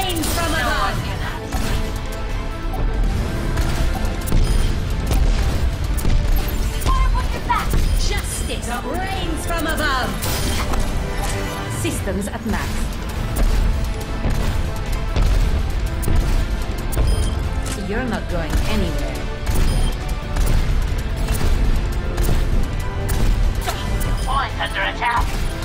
rains from above. Justice rains from above. Systems at max. You're not going anywhere. Point under attack.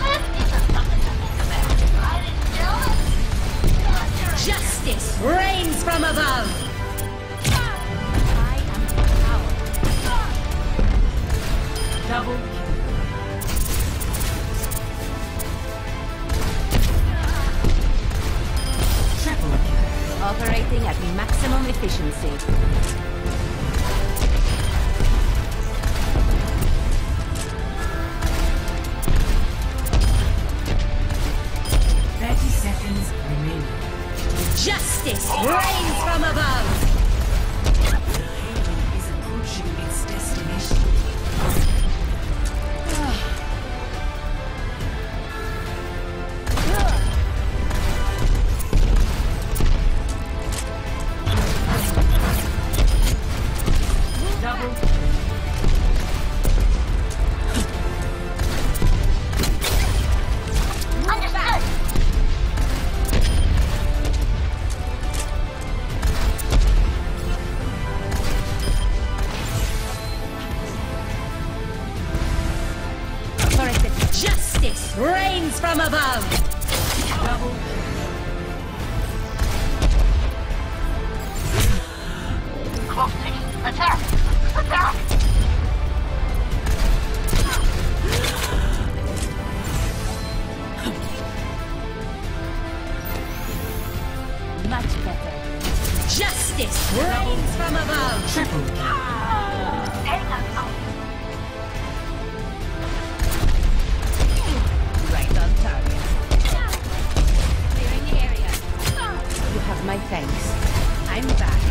Justice reigns from above. I am power. Double kill. Triple kill. Operating at maximum efficiency. Justice reigns from above! The Halo is approaching its destination. Double. Justice reigns from above! Double. Closing. Attack! Attack! Much better. Justice reigns from above! Triple kill. Right on target. Clearing the area. You have my thanks. I'm back.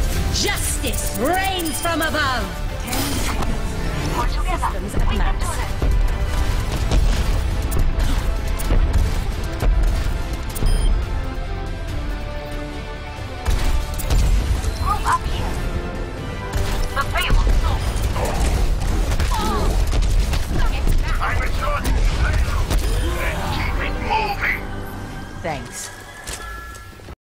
Justice reigns from above! 10 seconds. We're together. Systems at We can do max. this.